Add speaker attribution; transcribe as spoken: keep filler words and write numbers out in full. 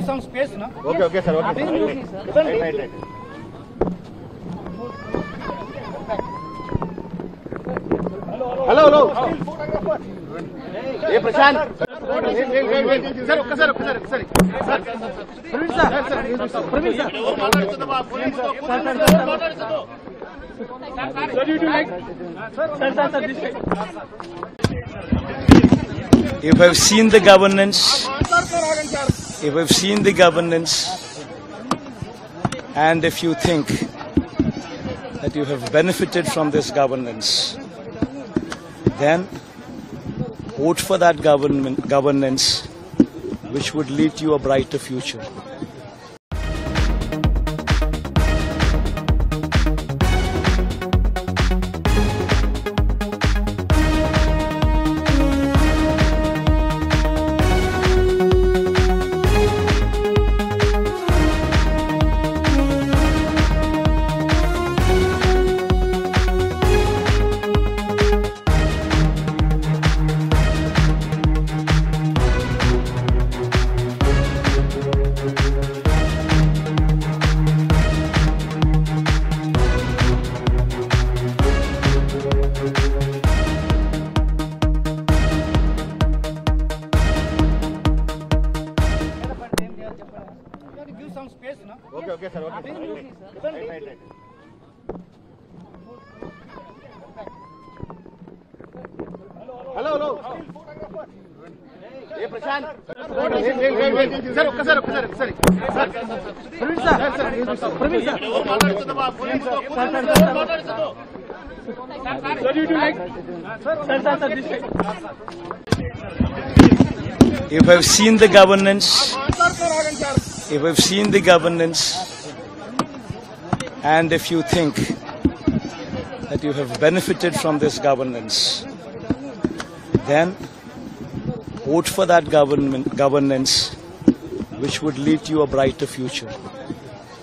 Speaker 1: give some space, no?
Speaker 2: Okay, okay, sir. Okay, sir. Right, right, right. Hello, hello. Hey, Prashant. Wait, wait, wait, wait. Sir, okay, sir, okay, sir, sorry. Sir, Praveen sir. Sir, sir. Praveen sir. Sir, you do like. Sir, sir, sir, this side.
Speaker 3: If I've seen the governance, if I've seen the governance, and if you think that you have benefited from this governance, then vote for that government governance which would lead to a brighter future.
Speaker 1: Give some space, no?
Speaker 2: Okay, okay, sir. Okay, sir. Right, right, right. Hello, hello. Hey, Prashant. Wait, wait, wait, wait. Sir, okay, sir, okay, sir, sorry. Sir, Praveen sir. Sir, sir. Praveen sir. Sir, you do like. Sir, sir, sir, this side.
Speaker 3: If I've seen the governance, if I've seen the governance, and if you think that you have benefited from this governance, then vote for that government governance which would lead to a brighter future.